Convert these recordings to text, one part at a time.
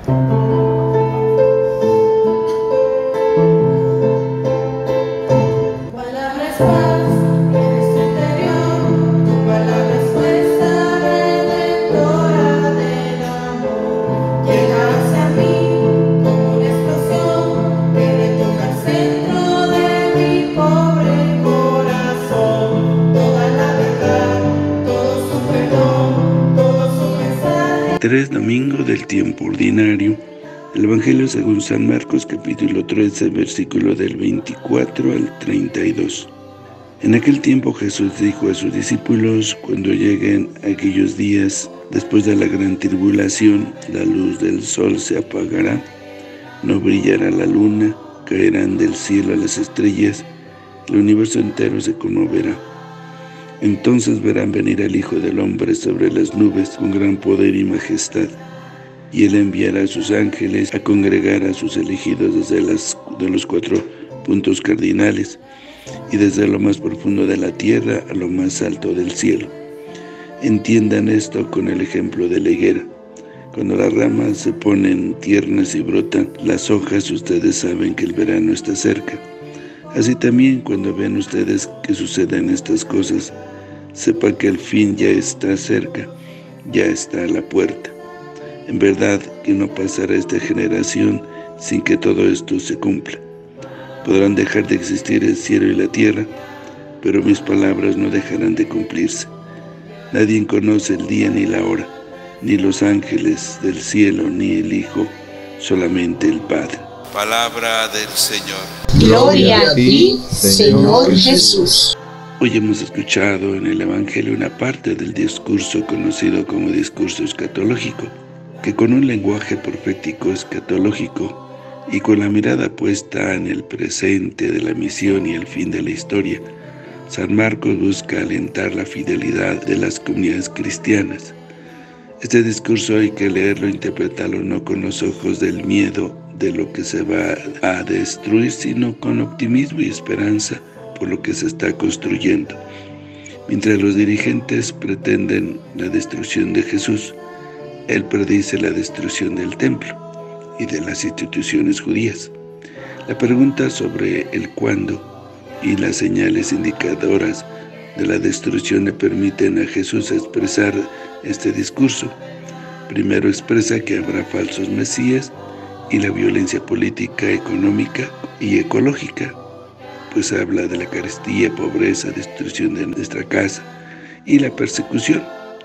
Palabra es paz en nuestro interior, tu palabra es fuerza redentora del amor. Llega hacia mí como una explosión que retoca el centro de mi pobre corazón. Toda la verdad, todo su perdón, todo su mensaje. 3 Domingo del tiempo ordinario. El Evangelio según San Marcos, capítulo 13, versículo del 24 al 32. En aquel tiempo Jesús dijo a sus discípulos: cuando lleguen aquellos días, después de la gran tribulación, la luz del sol se apagará, no brillará la luna, caerán del cielo las estrellas, el universo entero se conmoverá. Entonces verán venir al Hijo del Hombre sobre las nubes con gran poder y majestad. Y Él enviará a sus ángeles a congregar a sus elegidos desde los 4 puntos cardinales y desde lo más profundo de la tierra a lo más alto del cielo. Entiendan esto con el ejemplo de la higuera. Cuando las ramas se ponen tiernas y brotan las hojas, ustedes saben que el verano está cerca. Así también, cuando vean ustedes que suceden estas cosas, sepan que el fin ya está cerca, ya está a la puerta. En verdad que no pasará esta generación sin que todo esto se cumpla. Podrán dejar de existir el cielo y la tierra, pero mis palabras no dejarán de cumplirse. Nadie conoce el día ni la hora, ni los ángeles del cielo, ni el Hijo, solamente el Padre. Palabra del Señor. Gloria a ti, Señor Jesús. Hoy hemos escuchado en el Evangelio una parte del discurso conocido como discurso escatológico, que con un lenguaje profético escatológico y con la mirada puesta en el presente de la misión y el fin de la historia, San Marcos busca alentar la fidelidad de las comunidades cristianas. Este discurso hay que leerlo e interpretarlo no con los ojos del miedo de lo que se va a destruir, sino con optimismo y esperanza por lo que se está construyendo. Mientras los dirigentes pretenden la destrucción de Jesús, Él predice la destrucción del templo y de las instituciones judías. La pregunta sobre el cuándo y las señales indicadoras de la destrucción le permiten a Jesús expresar este discurso. Primero expresa que habrá falsos mesías y la violencia política, económica y ecológica, pues habla de la carestía, pobreza, destrucción de nuestra casa y la persecución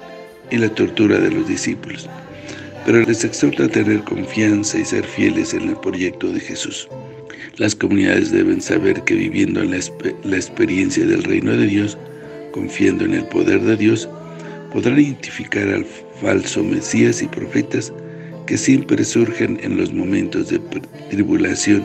y la tortura de los discípulos, pero les exhorta a tener confianza y ser fieles en el proyecto de Jesús. Las comunidades deben saber que viviendo en la experiencia del reino de Dios, confiando en el poder de Dios, podrán identificar al falso Mesías y profetas que siempre surgen en los momentos de tribulación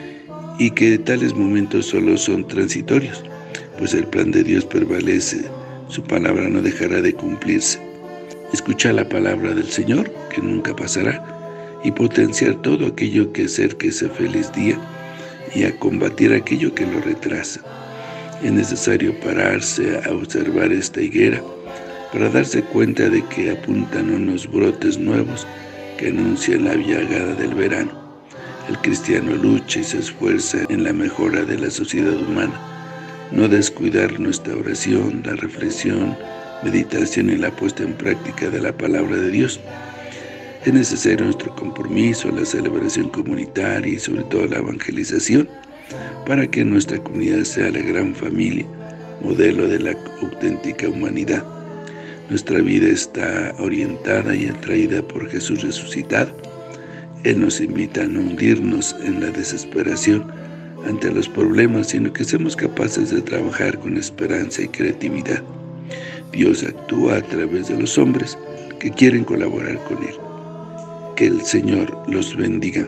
y que tales momentos solo son transitorios, pues el plan de Dios prevalece, su palabra no dejará de cumplirse. Escuchar la palabra del Señor, que nunca pasará, y potenciar todo aquello que acerque ese feliz día y a combatir aquello que lo retrasa. Es necesario pararse a observar esta higuera para darse cuenta de que apuntan unos brotes nuevos que anuncian la llegada del verano. El cristiano lucha y se esfuerza en la mejora de la sociedad humana. No descuidar nuestra oración, la reflexión, meditación y la puesta en práctica de la palabra de Dios. Es necesario nuestro compromiso, la celebración comunitaria y sobre todo la evangelización para que nuestra comunidad sea la gran familia, modelo de la auténtica humanidad. Nuestra vida está orientada y atraída por Jesús resucitado. Él nos invita a no hundirnos en la desesperación ante los problemas, sino que seamos capaces de trabajar con esperanza y creatividad. Dios actúa a través de los hombres que quieren colaborar con Él. Que el Señor los bendiga.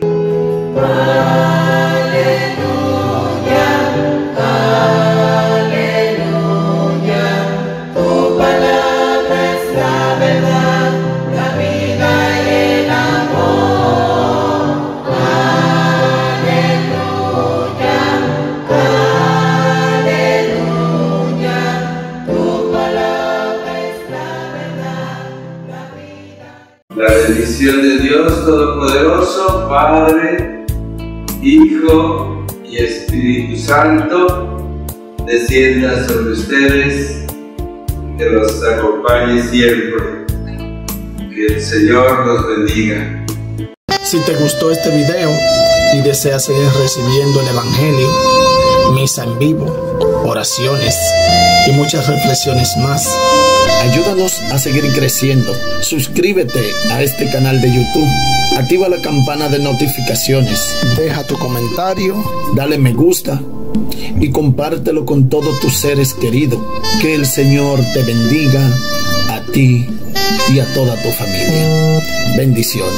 La bendición de Dios Dios Todopoderoso, Padre, Hijo y Espíritu Santo, descienda sobre ustedes, que los acompañe siempre. Que el Señor los bendiga. Si te gustó este video y deseas seguir recibiendo el Evangelio, misa en vivo, oraciones y muchas reflexiones más, ayúdanos a seguir creciendo. Suscríbete a este canal de YouTube, activa la campana de notificaciones, deja tu comentario, dale me gusta y compártelo con todos tus seres queridos. Que el Señor te bendiga a ti y a toda tu familia. Bendiciones.